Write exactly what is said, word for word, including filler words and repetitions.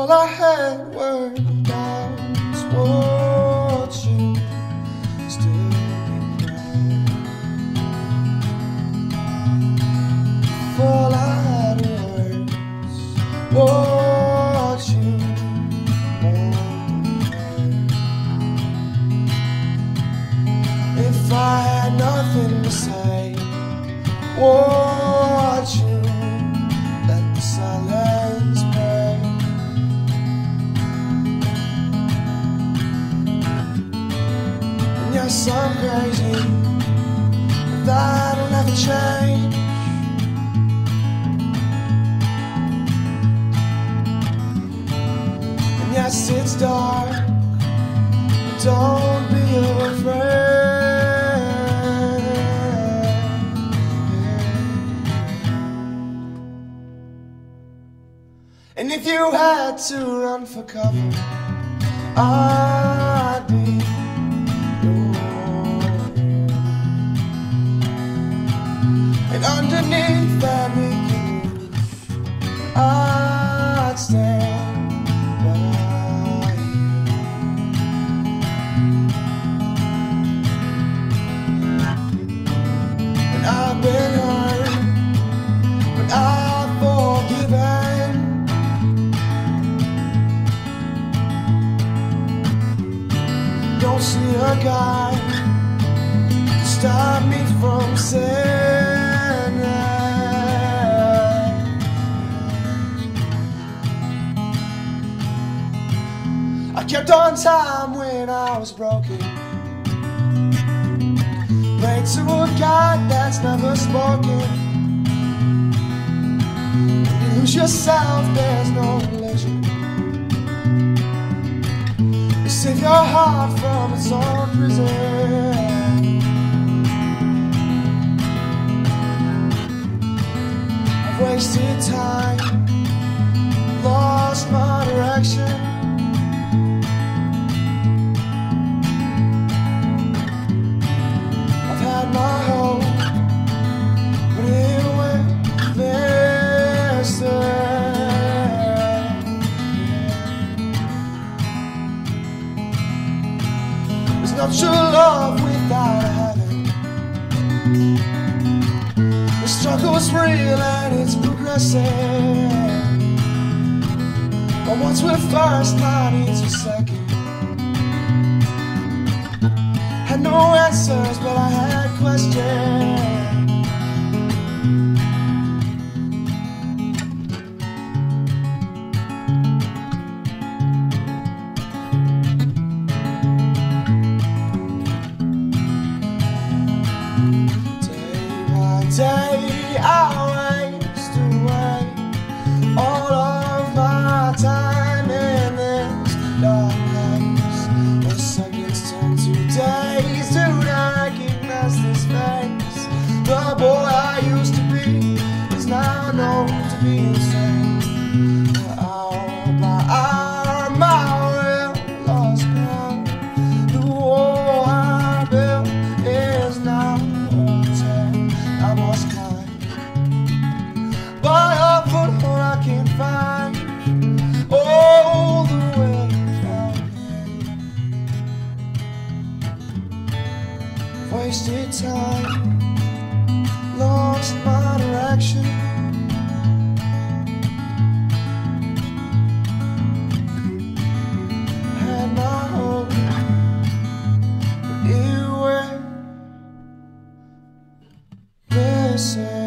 all I had were doubts. Would you still be mine? If all I had were words, would you want me? If I had nothing to say, would you let the silence break? And yes, I'm crazy, but that'll never change. And yes, it's dark, but don't be afraid. And if you had to run for cover, I'd be yours. And underneath that leaking roof, I'd stand by you. And I've been hurt, but I've forgiven. Don't see a guy to stop me from saying I kept on time when I was broken. Prayed to a God that's never spoken. When you lose yourself, there's no religion. Save your heart from its own prison. I've wasted time, lost my direction. I've had my hope, but it went missing. No true love without a heaven. The struggle's real and it's progressing. But once we're first, I need to second. Had no answers, but I had questions. Day I waste away all of my time in this dark place. The seconds turn to days to recognize this face. The boy I used to be is now known to be insane. Hour by hour, my will lost ground. The wall I built is now I must climb by a foothold I can't find all the way down here. Wasted time, lost my direction. Had my hope, but it went missing.